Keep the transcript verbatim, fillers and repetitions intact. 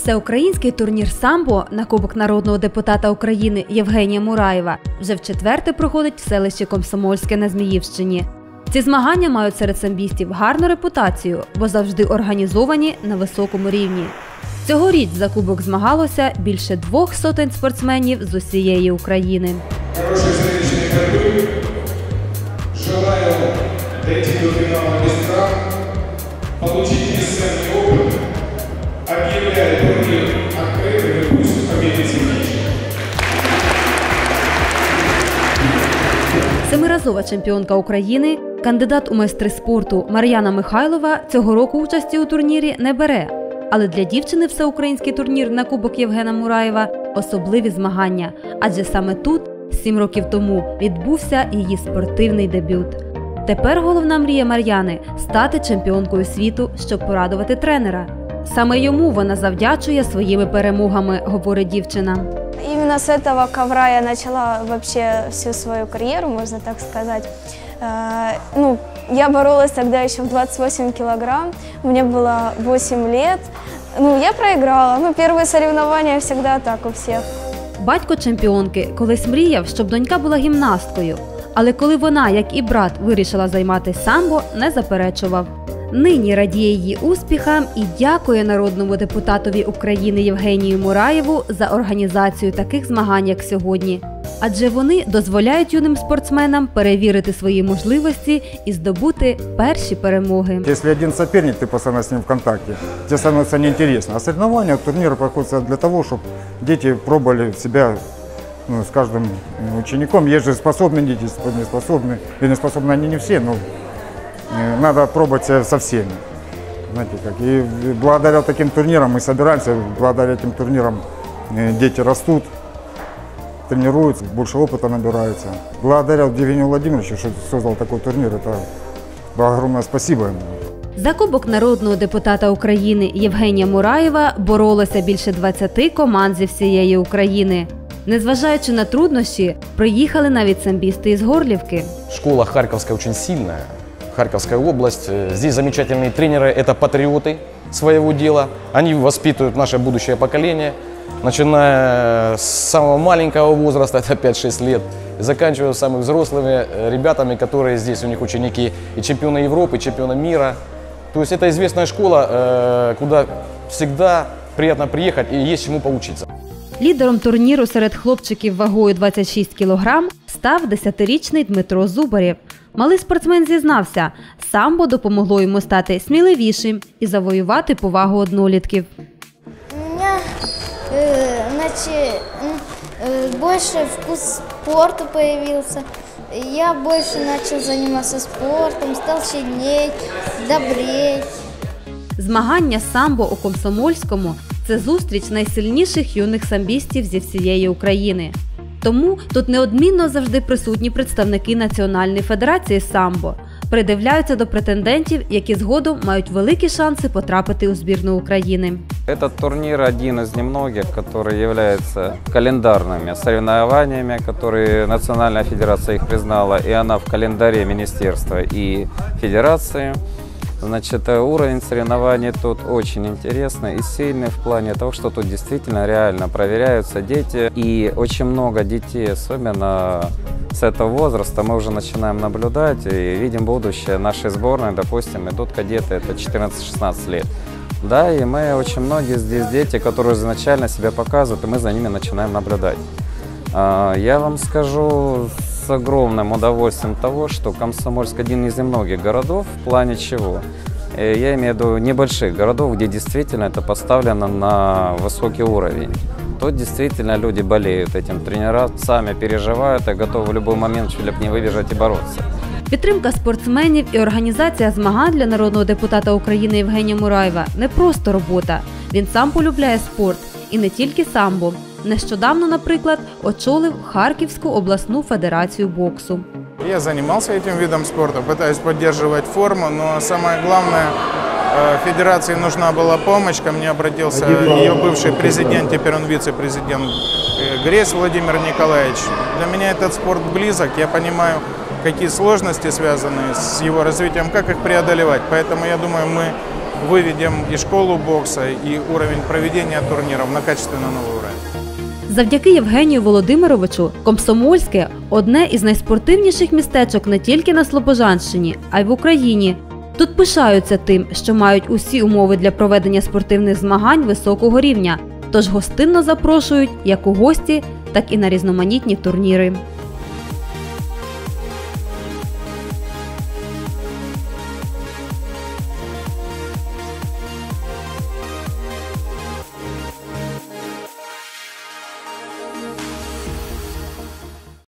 Всеукраїнський турнір самбо на Кубок народного депутата України Євгенія Мураєва вже вчетверте проходить в селищі Комсомольське на Зміївщині. Ці змагання мають серед самбістів гарну репутацію, бо завжди організовані на високому рівні. Цьогоріч за кубок змагалося більше двох сотень спортсменів з усієї України. Хорошої зрелищної боротьби. Желаю дойти до фіналу без травм, получить бесценный опыт. Объявляю турнир открытым, и пусть победит сильнейший. Семиразова чемпіонка України, кандидат у майстри спорту Мар'яна Михайлова цього року участі у турнірі не бере. Але для дівчини всеукраїнський турнір на Кубок Євгена Мураєва – особливі змагання. Адже саме тут, сім років тому, відбувся її спортивний дебют. Тепер головна мрія Мар'яни – стати чемпіонкою світу, щоб порадувати тренера. Саме йому вона завдячує своїми перемогами, говорить дівчина. Именно с этого ковра я начала вообще всю свою карьеру, можно так сказать. Ну, я боролась тогда еще в двадцать восемь килограмм, мне было восемь лет. Ну, я проиграла. Ну, первые соревнования всегда так у всех. Батько чемпіонки колись мріяв, щоб донька була гімнасткою. Але коли вона, як і брат, вирішила займатися самбо, не заперечував. Нині радіє її успіхам і дякує народному депутатові України Євгенію Мураєву за організацію таких змагань, як сьогодні. Адже вони дозволяють юним спортсменам перевірити свої можливості і здобути перші перемоги. Якщо один суперник, ти постійно з ним в контакті, це становиться неінтересно. А соревновання, турніри проходять для того, щоб діти пробували себе ну, з кожним учеником. Є ж способні діти, не способні. І не способні вони не всі, але надо пробовать со всеми. Знаете, как. И благодаря таким турнирам мы собираемся, благодаря этим турнирам дети растут, тренируются, больше опыта набираются. Благодаря Евгению Владимировичу, что создал такой турнир, это огромное спасибо ему. За Кубок народного депутата України Євгенія Мураєва боролося більше двадцяти команд зі всієї України. Незважаючи на труднощі, приїхали навіть самбісти із Горлівки. Школа Харьковская очень сильная. Харьковская область. Здесь замечательные тренеры, это патриоты своего дела. Они воспитывают наше будущее поколение, начиная с самого маленького возраста, это пять-шесть лет, и заканчивая самыми взрослыми ребятами, которые здесь, у них ученики и чемпионы Европы, и чемпионы мира. То есть это известная школа, куда всегда приятно приехать и есть чему поучиться. Лідером турніру серед хлопчиків вагою двадцять шість кілограм став десятирічний Дмитро Зубарєв. Малий спортсмен зізнався, самбо допомогло йому стати сміливішим і завоювати повагу однолітків. У мене э, значит, э, больше вкус спорту появился. Я больше начал заниматься спортом, стал сильнее, добреть. Змагання самбо у Комсомольському – це зустріч найсильніших юних самбістів зі всієї України. Тому тут неодмінно завжди присутні представники Національної федерації самбо. Придивляються до претендентів, які згодом мають великі шанси потрапити у збірну України. Этот турнир один из немногих, который является календарными соревнованиями, которые Национальная федерация их признала, и она в календаре министерства и федерации. Значит, уровень соревнований тут очень интересный и сильный в плане того, что тут действительно реально проверяются дети. И очень много детей, особенно с этого возраста, мы уже начинаем наблюдать и видим будущее нашей сборной. Допустим, идут кадеты, это четырнадцать-шестнадцать лет. Да, и мы очень многие здесь дети, которые изначально себя показывают, и мы за ними начинаем наблюдать. Я вам скажу с огромным удовольствием того, что Комсомольск один из немногих городов, в плане чего? Я имею в виду небольших городов, где действительно это поставлено на высокий уровень. Тут действительно люди болеют этим, тренера сами переживают и готовы в любой момент чуть не выбежать и бороться. Підтримка спортсменів і організація змагань для народного депутата України Євгенія Мураєва – не просто робота. Він сам полюбляє спорт. І не тільки самбо. Нещодавно, наприклад, очолив Харківську обласну федерацію боксу. Я занимался этим видом спорта, пытаюсь поддерживать форму, но самое главное, федерации нужна была помощь. Ко мне обратился ее бывший президент, теперь он вице-президент Гресь Владимир Николаевич. Для меня этот спорт близок, я понимаю, какие сложности связаны с его развитием, как их преодолевать. Поэтому я думаю, мы выведем и школу бокса, и уровень проведения турниров на качественно новый уровень. Завдяки Євгенію Володимировичу Комсомольське – одне із найспортивніших містечок не тільки на Слобожанщині, а й в Україні. Тут пишаються тим, що мають усі умови для проведення спортивних змагань високого рівня, тож гостинно запрошують як у гості, так і на різноманітні турніри.